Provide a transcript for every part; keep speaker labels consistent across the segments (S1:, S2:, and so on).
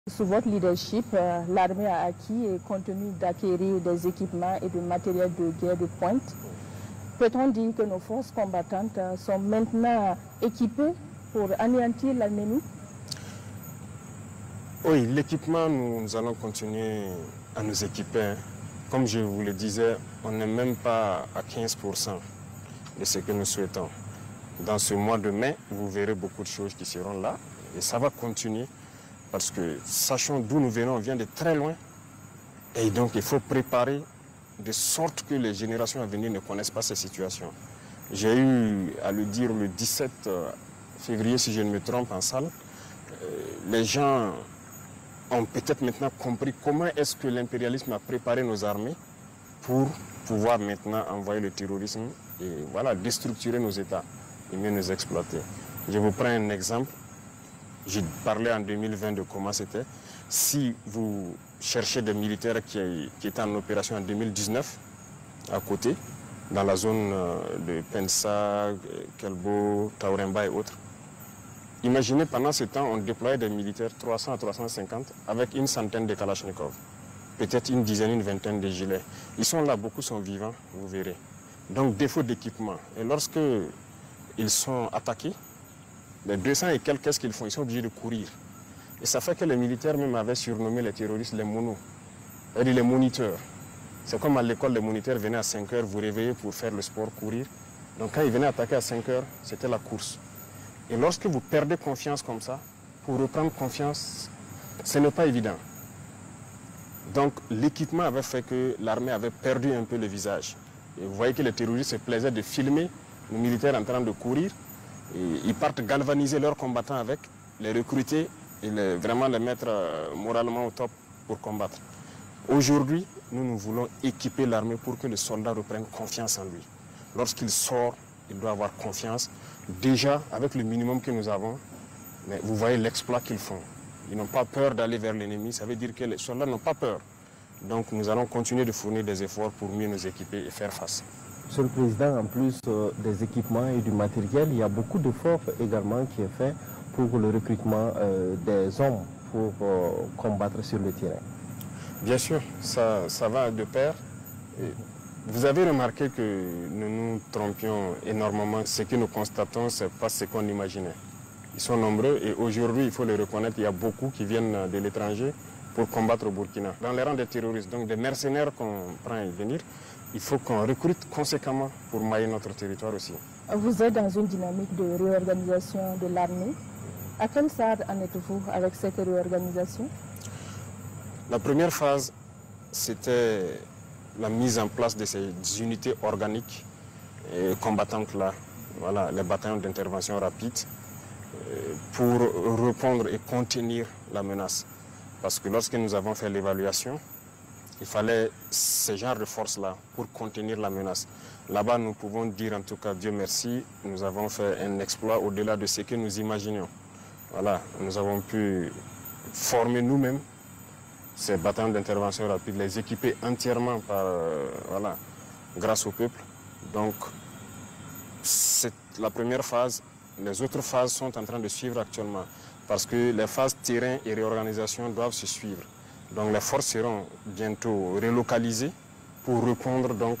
S1: Sous votre leadership, l'armée a acquis et continue d'acquérir des équipements et de matériel de guerre de pointe. Peut-on dire que nos forces combattantes sont maintenant équipées pour anéantir l'ennemi?
S2: Oui, l'équipement, nous allons continuer à nous équiper, hein. Comme je vous le disais, on n'est même pas à 15% de ce que nous souhaitons. Dans ce mois de mai, vous verrez beaucoup de choses qui seront là et ça va continuer parce que sachant d'où nous venons, on vient de très loin et donc il faut préparer de sorte que les générations à venir ne connaissent pas ces situations. J'ai eu à le dire le 17 février, si je ne me trompe, en salle, les gens ont peut-être maintenant compris comment est-ce que l'impérialisme a préparé nos armées pour pouvoir maintenant envoyer le terrorisme et voilà, déstructurer nos États et mieux nous exploiter. Je vous prends un exemple. J'ai parlé en 2020 de comment c'était. Si vous cherchez des militaires qui étaient en opération en 2019, à côté, dans la zone de Pensa, Kelbo, Tauremba et autres, imaginez pendant ce temps, on déployait des militaires 300 à 350 avec une centaine de Kalachnikov, peut-être une dizaine, une vingtaine de gilets. Ils sont là, beaucoup sont vivants, vous verrez. Donc défaut d'équipement. Et lorsque ils sont attaqués, les 200 et quelques, qu'est-ce qu'ils font? Ils sont obligés de courir. Et ça fait que les militaires même avaient surnommé les terroristes les monos, c'est-à-dire les moniteurs. C'est comme à l'école, les moniteurs venaient à 5 heures vous réveiller pour faire le sport, courir. Donc quand ils venaient attaquer à 5 heures, c'était la course. Et lorsque vous perdez confiance comme ça, pour reprendre confiance, ce n'est pas évident. Donc l'équipement avait fait que l'armée avait perdu un peu le visage. Et vous voyez que les terroristes se plaisaient de filmer les militaires en train de courir. Et ils partent galvaniser leurs combattants avec, les recruter et vraiment les mettre moralement au top pour combattre. Aujourd'hui, nous voulons équiper l'armée pour que le soldat reprenne confiance en lui. Lorsqu'il sort, il doit avoir confiance. Déjà, avec le minimum que nous avons, mais vous voyez l'exploit qu'ils font. Ils n'ont pas peur d'aller vers l'ennemi. Ça veut dire que les soldats n'ont pas peur. Donc nous allons continuer de fournir des efforts pour mieux nous équiper et faire face.
S3: Monsieur le Président, en plus des équipements et du matériel, il y a beaucoup d'efforts également qui est fait pour le recrutement des hommes pour combattre sur le terrain.
S2: Bien sûr, ça va de pair. Vous avez remarqué que nous nous trompions énormément. Ce que nous constatons, ce n'est pas ce qu'on imaginait. Ils sont nombreux et aujourd'hui, il faut le reconnaître, il y a beaucoup qui viennent de l'étranger pour combattre au Burkina. Dans les rangs des terroristes, donc des mercenaires qu'on prend à venir, il faut qu'on recrute conséquemment pour mailler notre territoire aussi.
S1: Vous êtes dans une dynamique de réorganisation de l'armée. À quel stade en êtes-vous avec cette réorganisation?
S2: La première phase, c'était la mise en place de ces unités organiques et combattantes-là, voilà, les bataillons d'intervention rapide, pour répondre et contenir la menace. Parce que lorsque nous avons fait l'évaluation, il fallait ce genre de force-là pour contenir la menace. Là-bas, nous pouvons dire en tout cas, Dieu merci, nous avons fait un exploit au-delà de ce que nous imaginions. Voilà, nous avons pu former nous-mêmes ces bataillons d'intervention rapide, les équiper entièrement par, voilà, grâce au peuple. Donc, c'est la première phase. Les autres phases sont en train de suivre actuellement parce que les phases terrain et réorganisation doivent se suivre. Donc, les forces seront bientôt relocalisées pour répondre donc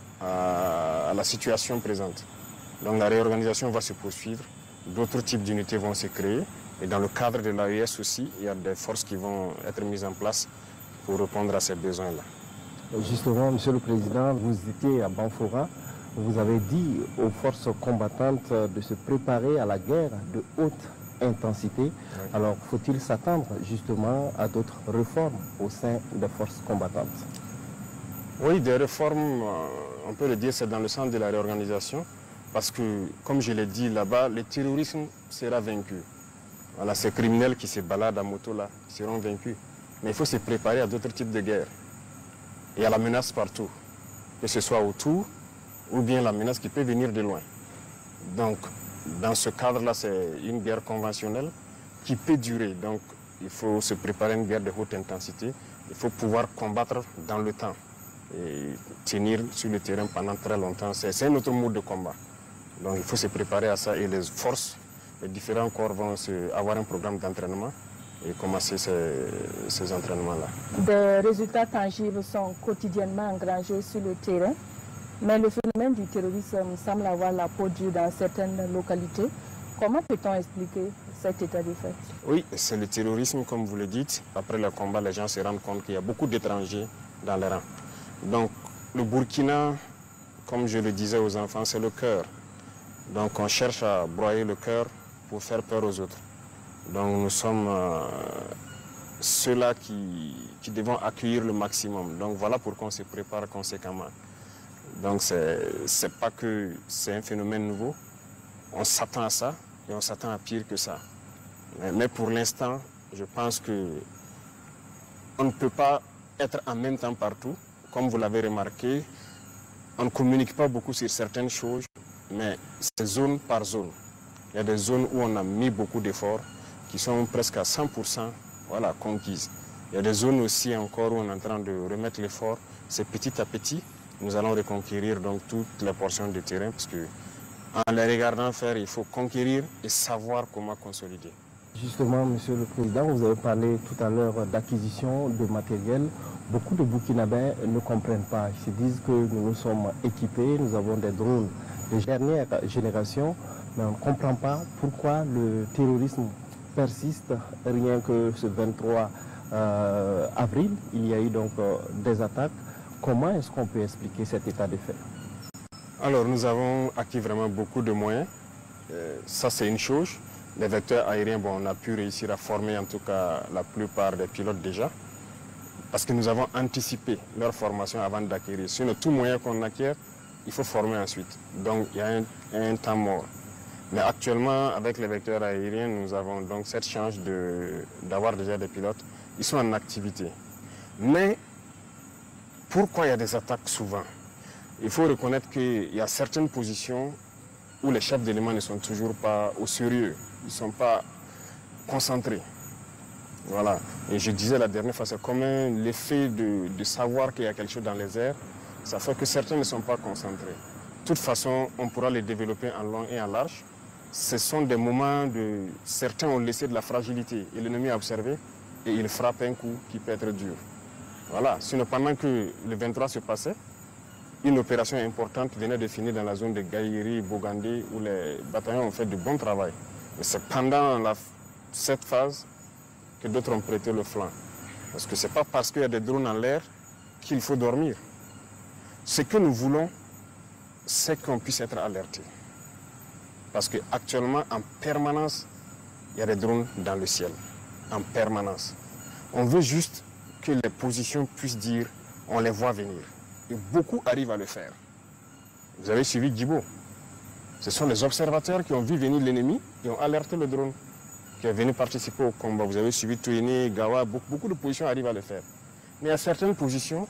S2: à la situation présente. Donc, la réorganisation va se poursuivre. D'autres types d'unités vont se créer. Et dans le cadre de l'AES aussi, il y a des forces qui vont être mises en place pour répondre à ces besoins-là.
S3: Justement, Monsieur le Président, vous étiez à Banfora, vous avez dit aux forces combattantes de se préparer à la guerre de haute intensité. Oui. Alors, faut-il s'attendre justement à d'autres réformes au sein des forces combattantes?
S2: Oui, des réformes, on peut le dire, c'est dans le sens de la réorganisation, parce que, comme je l'ai dit là-bas, le terrorisme sera vaincu. Voilà, ces criminels qui se baladent à moto là seront vaincus. Mais il faut se préparer à d'autres types de guerres. Il y a la menace partout, que ce soit autour ou bien la menace qui peut venir de loin. Donc, dans ce cadre-là, c'est une guerre conventionnelle qui peut durer. Donc, il faut se préparer à une guerre de haute intensité. Il faut pouvoir combattre dans le temps et tenir sur le terrain pendant très longtemps. C'est un autre mode de combat. Donc, il faut se préparer à ça et les forces, les différents corps vont avoir un programme d'entraînement et commencer ces entraînements-là.
S1: Des résultats tangibles sont quotidiennement engrangés sur le terrain, mais le phénomène du terrorisme semble avoir la peau dure dans certaines localités. Comment peut-on expliquer cet état de fait?
S2: Oui, c'est le terrorisme, comme vous le dites. Après le combat, les gens se rendent compte qu'il y a beaucoup d'étrangers dans les rangs. Donc, le Burkina, comme je le disais aux enfants, c'est le cœur. Donc, on cherche à broyer le cœur pour faire peur aux autres. Donc, nous sommes ceux-là qui devons accueillir le maximum. Donc, voilà pourquoi on se prépare conséquemment. Donc, c'est pas que c'est un phénomène nouveau. On s'attend à ça et on s'attend à pire que ça. Mais pour l'instant, je pense qu'on ne peut pas être en même temps partout. Comme vous l'avez remarqué, on ne communique pas beaucoup sur certaines choses, mais c'est zone par zone. Il y a des zones où on a mis beaucoup d'efforts, qui sont presque à 100% voilà, conquises. Il y a des zones aussi encore où on est en train de remettre l'effort. C'est petit à petit, nous allons reconquérir donc toutes les portions de terrain, parce que en les regardant faire, il faut conquérir et savoir comment consolider.
S3: Justement, Monsieur le Président, vous avez parlé tout à l'heure d'acquisition de matériel. Beaucoup de Burkinabés ne comprennent pas. Ils se disent que nous sommes équipés, nous avons des drones de dernière génération, mais on ne comprend pas pourquoi le terrorisme persiste. Rien que ce 23 avril, il y a eu donc des attaques. Comment est-ce qu'on peut expliquer cet état de fait?
S2: Alors, nous avons acquis vraiment beaucoup de moyens. Ça, c'est une chose. Les vecteurs aériens, bon, on a pu réussir à former en tout cas la plupart des pilotes déjà, parce que nous avons anticipé leur formation avant d'acquérir. Sinon, tout moyen qu'on acquiert, il faut former ensuite. Donc, il y a un temps mort. Mais actuellement, avec les vecteurs aériens, nous avons donc cette chance d'avoir déjà des pilotes. Ils sont en activité. Mais pourquoi il y a des attaques souvent? Il faut reconnaître qu'il y a certaines positions où les chefs d'éléments ne sont toujours pas au sérieux. Ils ne sont pas concentrés. Voilà. Et je disais la dernière fois, c'est comme l'effet de savoir qu'il y a quelque chose dans les airs. Ça fait que certains ne sont pas concentrés. De toute façon, on pourra les développer en long et en large. Ce sont des moments de... Certains ont laissé de la fragilité et l'ennemi a observé et il frappe un coup qui peut être dur. Voilà. Sinon, pendant que le 23 se passait, une opération importante venait de finir dans la zone de Gaïri, Bogandé, où les bataillons ont fait du bon travail. Mais c'est pendant cette phase que d'autres ont prêté le flanc. Parce que ce n'est pas parce qu'il y a des drones en l'air qu'il faut dormir. Ce que nous voulons, c'est qu'on puisse être alerté. Parce qu'actuellement, en permanence, il y a des drones dans le ciel. En permanence. On veut juste que les positions puissent dire, on les voit venir. Et beaucoup arrivent à le faire. Vous avez suivi Djibo. Ce sont les observateurs qui ont vu venir l'ennemi et ont alerté le drone qui est venu participer au combat. Vous avez suivi Touéné, Gawa, beaucoup de positions arrivent à le faire. Mais il y a certaines positions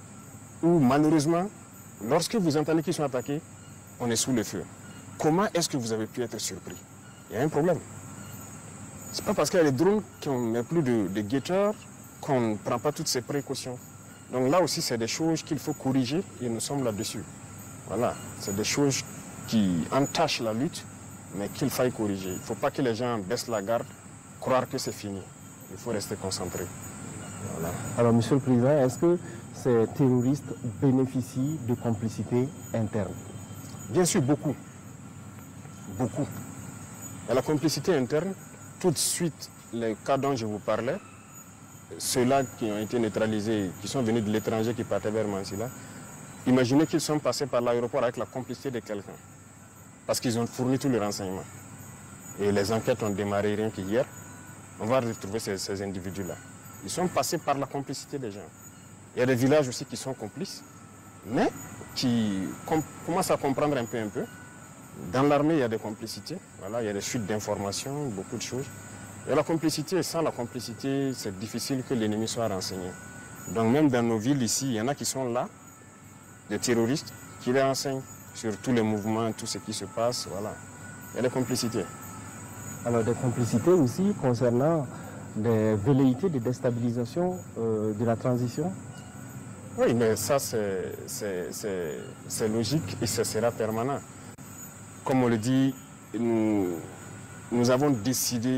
S2: où malheureusement, lorsque vous entendez qu'ils sont attaqués, on est sous le feu. Comment est-ce que vous avez pu être surpris? Il y a un problème. Ce n'est pas parce qu'il y a des drones qui n'ont plus de guetteurs qu'on ne prend pas toutes ces précautions. Donc là aussi, c'est des choses qu'il faut corriger et nous sommes là-dessus. Voilà, c'est des choses qui entachent la lutte, mais qu'il faille corriger. Il ne faut pas que les gens baissent la garde, croire que c'est fini. Il faut rester concentré. Voilà. Alors,
S3: Monsieur le Président, est-ce que ces terroristes bénéficient de complicité interne?
S2: Bien sûr, beaucoup. Beaucoup. Et la complicité interne, tout de suite, les cas dont je vous parlais, ceux-là qui ont été neutralisés, qui sont venus de l'étranger, qui partaient vers Mansilla, imaginez qu'ils sont passés par l'aéroport avec la complicité de quelqu'un. Parce qu'ils ont fourni tous les renseignements. Et les enquêtes ont démarré rien qu'hier. On va retrouver ces individus-là. Ils sont passés par la complicité des gens. Il y a des villages aussi qui sont complices, mais qui commencent à comprendre un peu. Dans l'armée, il y a des complicités. Voilà, il y a des fuites d'informations, beaucoup de choses. Et la complicité, sans la complicité, c'est difficile que l'ennemi soit renseigné. Donc même dans nos villes ici, il y en a qui sont là, des terroristes, qui les renseignent sur tous les mouvements, tout ce qui se passe. Voilà. Il y a des complicités.
S3: Alors des complicités aussi concernant des velléités de déstabilisation de la transition?
S2: Oui, mais ça c'est logique et ce sera permanent. Comme on le dit, nous avons décidé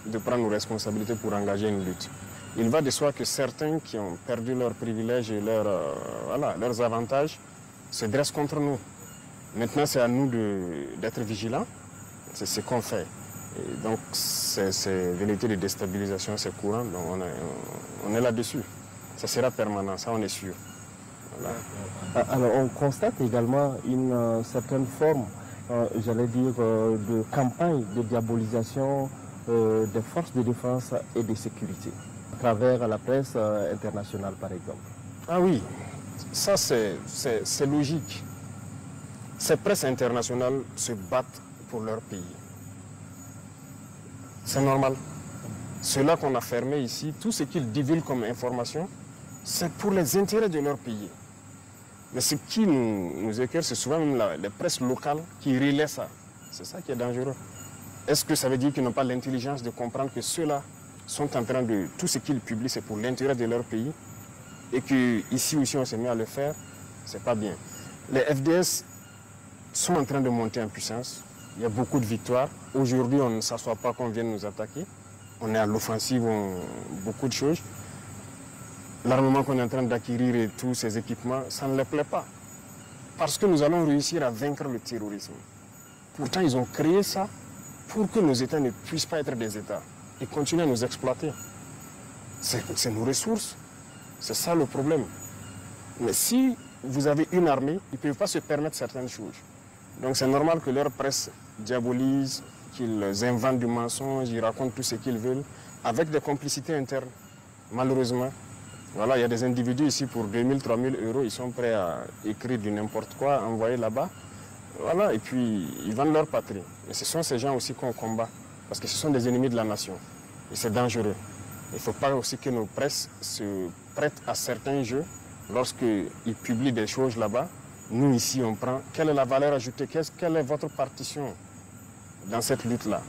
S2: de prendre nos responsabilités pour engager une lutte. Il va de soi que certains qui ont perdu leurs privilèges et leurs avantages se dressent contre nous. Maintenant, c'est à nous d'être vigilants. C'est ce qu'on fait. Et donc, ces velléités de déstabilisation, c'est courant. Donc, on est là-dessus. Ça sera permanent, ça on est sûr. Voilà.
S3: Alors, on constate également une certaine forme, j'allais dire, de campagne de diabolisation des forces de défense et de sécurité, à travers la presse internationale, par exemple.
S2: Ah oui, ça c'est logique. Ces presses internationales se battent pour leur pays. C'est normal. Ceux-là qu'on a fermés ici, tout ce qu'ils divulguent comme information, c'est pour les intérêts de leur pays. Mais ce qui nous écœure, c'est souvent même les presses locales qui relaient ça. C'est ça qui est dangereux. Est-ce que ça veut dire qu'ils n'ont pas l'intelligence de comprendre que ceux-là sont en train de... Tout ce qu'ils publient, c'est pour l'intérêt de leur pays et qu'ici aussi on se met à le faire, c'est pas bien. Les FDS sont en train de monter en puissance. Il y a beaucoup de victoires. Aujourd'hui, on ne s'assoit pas qu'on vienne nous attaquer. On est à l'offensive, beaucoup de choses. L'armement qu'on est en train d'acquérir et tous ces équipements, ça ne les plaît pas. Parce que nous allons réussir à vaincre le terrorisme. Pourtant, ils ont créé ça pour que nos États ne puissent pas être des États et continuer à nous exploiter. C'est nos ressources. C'est ça le problème. Mais si vous avez une armée, ils ne peuvent pas se permettre certaines choses. Donc c'est normal que leur presse diabolise, qu'ils inventent du mensonge, ils racontent tout ce qu'ils veulent, avec des complicités internes. Malheureusement, voilà, il y a des individus ici pour 2000, 3000 euros, ils sont prêts à écrire du n'importe quoi, envoyer là-bas. Voilà, et puis ils vendent leur patrie. Et ce sont ces gens aussi qu'on combat, parce que ce sont des ennemis de la nation. Et c'est dangereux. Il ne faut pas aussi que nos presses se prêtent à certains jeux lorsqu'ils publient des choses là-bas. Nous, ici, on prend quelle est la valeur ajoutée, quelle est votre partition dans cette lutte-là.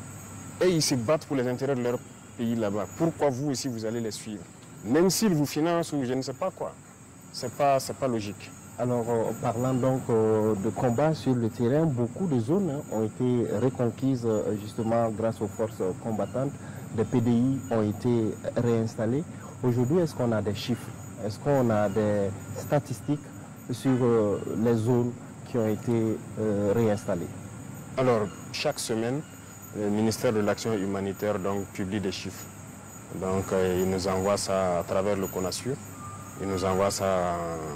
S2: Et ils se battent pour les intérêts de leur pays là-bas. Pourquoi vous aussi, vous allez les suivre? Même s'ils vous financent ou je ne sais pas quoi. C'est pas logique.
S3: Alors, parlant donc de combat sur le terrain, beaucoup de zones ont été reconquises justement grâce aux forces combattantes. Des PDI ont été réinstallés. Aujourd'hui, est-ce qu'on a des chiffres? Est-ce qu'on a des statistiques sur les zones qui ont été réinstallées?
S2: Alors, chaque semaine, le ministère de l'Action humanitaire donc, publie des chiffres. Donc, il nous envoie ça à travers le CONASUR. Il nous envoie ça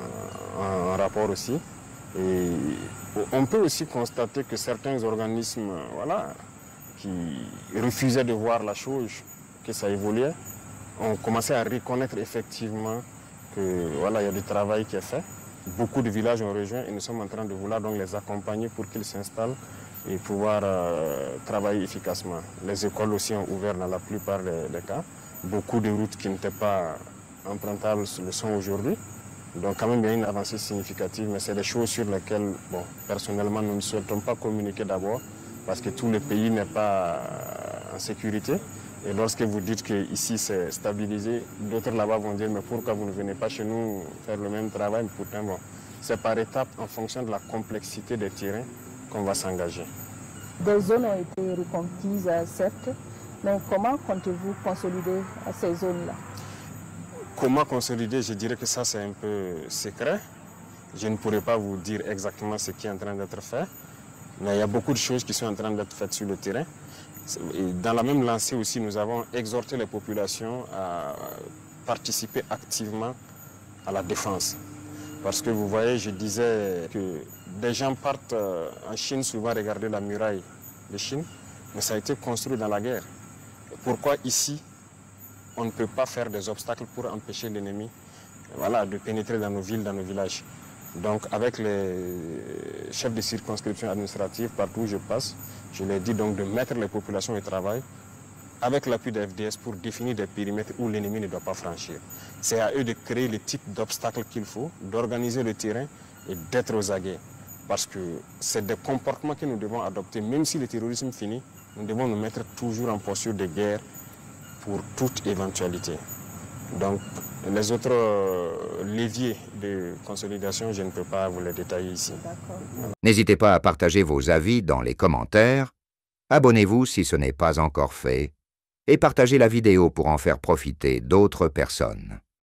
S2: en rapport aussi. Et on peut aussi constater que certains organismes qui refusaient de voir la chose, que ça évoluait, ont commencé à reconnaître effectivement que il y a du travail qui est fait. Beaucoup de villages ont rejoint et nous sommes en train de vouloir donc les accompagner pour qu'ils s'installent et pouvoir travailler efficacement. Les écoles aussi ont ouvert dans la plupart des cas. Beaucoup de routes qui n'étaient pas empruntables le sont aujourd'hui. Donc quand même il y a une avancée significative, mais c'est des choses sur lesquelles, personnellement, nous ne souhaitons pas communiquer d'abord parce que tout le pays n'est pas en sécurité. Et lorsque vous dites qu'ici c'est stabilisé, d'autres là-bas vont dire mais pourquoi vous ne venez pas chez nous faire le même travail? Pourtant, c'est par étapes en fonction de la complexité des terrains qu'on va s'engager.
S1: Des zones ont été reconquises, certes, mais comment comptez-vous consolider ces zones-là?
S2: Comment consolider? Je dirais que ça c'est un peu secret. Je ne pourrais pas vous dire exactement ce qui est en train d'être fait, mais il y a beaucoup de choses qui sont en train d'être faites sur le terrain. Et dans la même lancée aussi, nous avons exhorté les populations à participer activement à la défense. Parce que vous voyez, je disais que des gens partent en Chine souvent regarder la muraille de Chine, mais ça a été construit dans la guerre. Pourquoi ici, on ne peut pas faire des obstacles pour empêcher l'ennemi de pénétrer dans nos villes, dans nos villages? Donc avec les chefs de circonscription administrative, partout où je passe, je leur dis donc de mettre les populations au travail avec l'appui des FDS pour définir des périmètres où l'ennemi ne doit pas franchir. C'est à eux de créer le type d'obstacles qu'il faut, d'organiser le terrain et d'être aux aguets. Parce que c'est des comportements que nous devons adopter. Même si le terrorisme finit, nous devons nous mettre toujours en posture de guerre pour toute éventualité. Donc les autres leviers de consolidation, je ne peux pas vous les détailler ici.
S4: N'hésitez pas à partager vos avis dans les commentaires. Abonnez-vous si ce n'est pas encore fait et partagez la vidéo pour en faire profiter d'autres personnes.